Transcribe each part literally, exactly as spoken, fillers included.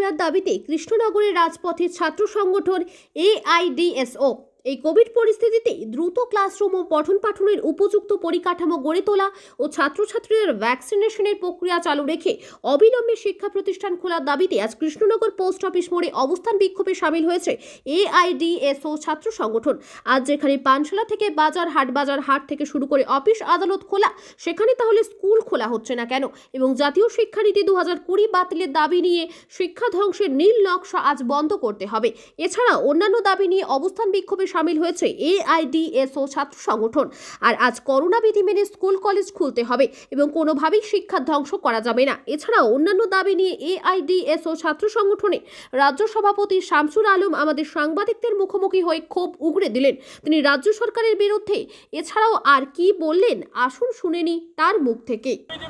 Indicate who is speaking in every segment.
Speaker 1: খোলার দাবিতে কৃষ্ণনগরের রাজপথে ছাত্র সংগঠন A I D S O এই কোভিড পরিস্থিতিতে দ্রুত ক্লাসরুম ও পঠন পাঠনের উপযুক্ত পরিকাঠামো গড়ে তোলা ও ছাত্রছাত্রীদের ভ্যাকসিনেশনের প্রক্রিয়া চালু রেখে অবিলম্বে শিক্ষা প্রতিষ্ঠান খোলার দাবিতে আজ কৃষ্ণনগর পোস্ট অফিস মোড়ে অবস্থান বিক্ষোভে সামিল হয়েছে A I D S O ছাত্র সংগঠন। আজ যেখানে পানশালা থেকে বাজার হাট বাজার হাট থেকে শুরু করে অফিস আদালত খোলা, সেখানে তাহলে স্কুল খোলা হচ্ছে না কেন? এবং জাতীয় শিক্ষানীতি দু হাজার কুড়ি বাতিলের দাবি নিয়ে শিক্ষা ধ্বংসের নীল নকশা আজ বন্ধ করতে হবে। এছাড়া অন্যান্য দাবি নিয়ে অবস্থান বিক্ষোভে সামিল হয়েছে A I D S O ছাত্র সংগঠন। আর আজ করোনা বিধি মেনে স্কুল কলেজ খুলতে হবে এবং কোনোভাবেই শিক্ষা ধ্বংস করা যাবে না। এছাড়াও অন্যান্য দাবি নিয়ে A I D S O ছাত্র সংগঠনে রাজ্য সভাপতি শামসুল আলম আমাদের সাংবাদিকদের মুখোমুখি হয়ে ক্ষোভ উগরে দিলেন। তিনি রাজ্য সরকারের বিরুদ্ধে এছাড়াও আর কি বললেন, আসুন শুনে নি তার মুখ থেকে।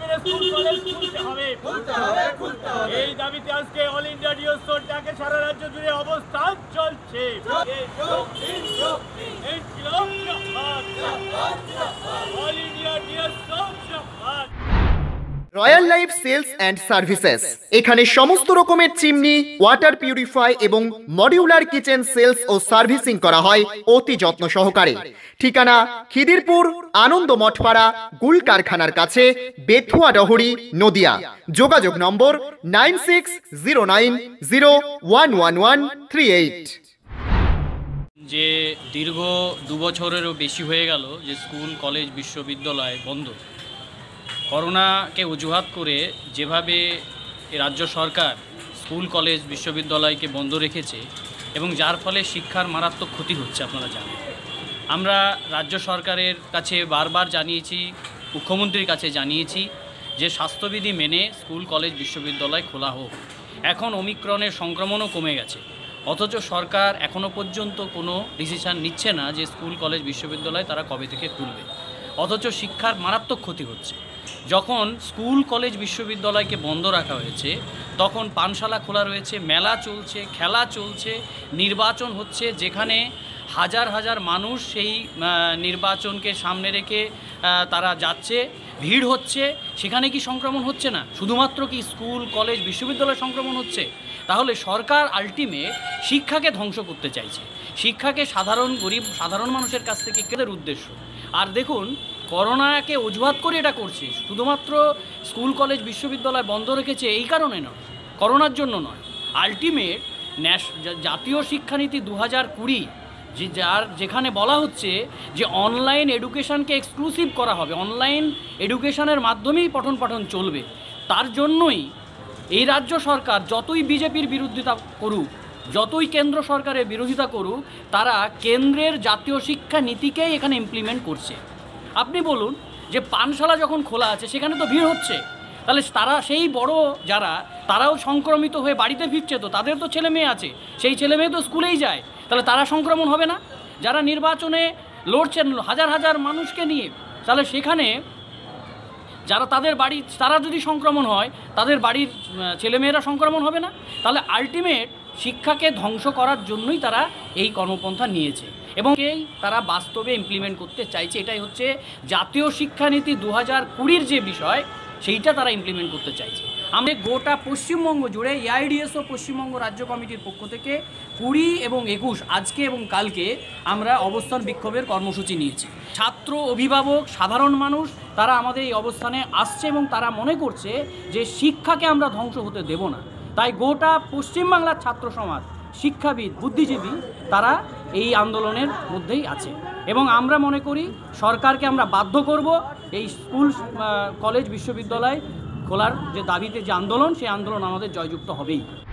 Speaker 2: এই দাবিতে আজকে অল ইন্ডিয়া ডিএসও ডাকে সারা রাজ্য জুড়ে অবস্থান চলছে।
Speaker 3: Royal life sales and services এখানে সমস্ত রকমের চিমনি, ওয়াটার পিউরিফাই এবং মডিউলার কিচেন সেলস ও সার্ভিসিং করা হয় অতি যত্ন সহকারে। ঠিকানা খিদিরপুর আনন্দ মঠপাড়া গুল কারখানার কাছে, বেথুয়া ডহরি, নদিয়া। যোগাযোগ number nine six zero nine zero one one one three eight.
Speaker 4: যে দীর্ঘ দু বছরেরও বেশি হয়ে গেল যে স্কুল কলেজ বিশ্ববিদ্যালয় বন্ধ। করোনাকে অজুহাত করে যেভাবে রাজ্য সরকার স্কুল কলেজ বিশ্ববিদ্যালয়কে বন্ধ রেখেছে এবং যার ফলে শিক্ষার মারাত্মক ক্ষতি হচ্ছে আপনারা জানেন। আমরা রাজ্য সরকারের কাছে বারবার জানিয়েছি, মুখ্যমন্ত্রীর কাছে জানিয়েছি যে স্বাস্থ্যবিধি মেনে স্কুল কলেজ বিশ্ববিদ্যালয় খোলা হোক। এখন ওমিক্রনের সংক্রমণও কমে গেছে, অথচ সরকার এখনও পর্যন্ত কোনো ডিসিশান নিচ্ছে না যে স্কুল কলেজ বিশ্ববিদ্যালয় তারা কবে থেকে খুলবে, অথচ শিক্ষার মারাত্মক ক্ষতি হচ্ছে। যখন স্কুল কলেজ বিশ্ববিদ্যালয়কে বন্ধ রাখা হয়েছে তখন পানশালা খোলা রয়েছে, মেলা চলছে, খেলা চলছে, নির্বাচন হচ্ছে, যেখানে হাজার হাজার মানুষ সেই নির্বাচনকে সামনে রেখে তারা যাচ্ছে, ভিড় হচ্ছে। সেখানে কি সংক্রমণ হচ্ছে না? শুধুমাত্র কি স্কুল কলেজ বিশ্ববিদ্যালয় সংক্রমণ হচ্ছে? তাহলে সরকার আলটিমেট শিক্ষাকে ধ্বংস করতে চাইছে, শিক্ষাকে সাধারণ গরিব সাধারণ মানুষের কাছ থেকে কেনার উদ্দেশ্য। আর দেখুন, করোনাকে অজুহাত করে এটা করছে, শুধুমাত্র স্কুল কলেজ বিশ্ববিদ্যালয় বন্ধ রেখেছে এই কারণে নয়, করোনার জন্য নয়। আলটিমেট ন্যাশ জাতীয় শিক্ষানীতি দু হাজার কুড়ি যে যার যেখানে বলা হচ্ছে যে অনলাইন এডুকেশানকে এক্সক্লুসিভ করা হবে, অনলাইন এডুকেশানের মাধ্যমেই পঠন পাঠন চলবে। তার জন্যই এই রাজ্য সরকার যতই বিজেপির বিরোধিতা করুক, যতই কেন্দ্র সরকারের বিরোধিতা করুক, তারা কেন্দ্রের জাতীয় শিক্ষা নীতিকেই এখানে ইমপ্লিমেন্ট করছে। আপনি বলুন যে পানশালা যখন খোলা আছে সেখানে তো ভিড় হচ্ছে, তাহলে তারা সেই বড় যারা তারাও সংক্রমিত হয়ে বাড়িতে ফিরছে, তো তাদের তো ছেলে মেয়ে আছে, সেই ছেলে মেয়ে তো স্কুলেই যায়, তাহলে তারা সংক্রমণ হবে না? যারা নির্বাচনে লড়ছেন হাজার হাজার মানুষকে নিয়ে, তাহলে সেখানে যারা তাদের বাড়ি তারা যদি সংক্রমণ হয়, তাদের বাড়ির ছেলেমেয়েরা সংক্রমণ হবে না? তাহলে আলটিমেট শিক্ষাকে ধ্বংস করার জন্যই তারা এই কর্মপন্থা নিয়েছে এবং এই তারা বাস্তবে ইমপ্লিমেন্ট করতে চাইছে। এটাই হচ্ছে জাতীয় শিক্ষানীতি দু হাজার কুড়ির যে বিষয়, সেইটা তারা ইমপ্লিমেন্ট করতে চাইছে। আমরা গোটা পশ্চিমবঙ্গ জুড়ে A I D S O Paschimbanga রাজ্য কমিটির পক্ষ থেকে কুড়ি এবং একুশ আজকে এবং কালকে আমরা অবস্থান বিক্ষোভের কর্মসূচি নিয়েছি। ছাত্র, অভিভাবক, সাধারণ মানুষ তারা আমাদের এই অবস্থানে আসছে এবং তারা মনে করছে যে শিক্ষাকে আমরা ধ্বংস হতে দেব না। তাই গোটা পশ্চিমবাংলার ছাত্র সমাজ, শিক্ষাবিদ, বুদ্ধিজীবী তারা এই আন্দোলনের মধ্যেই আছে এবং আমরা মনে করি সরকারকে আমরা বাধ্য করব এই স্কুল কলেজ বিশ্ববিদ্যালয় খোলার যে দাবিতে যে আন্দোলন, সেই আন্দোলন আমাদের জয়যুক্ত হবেই।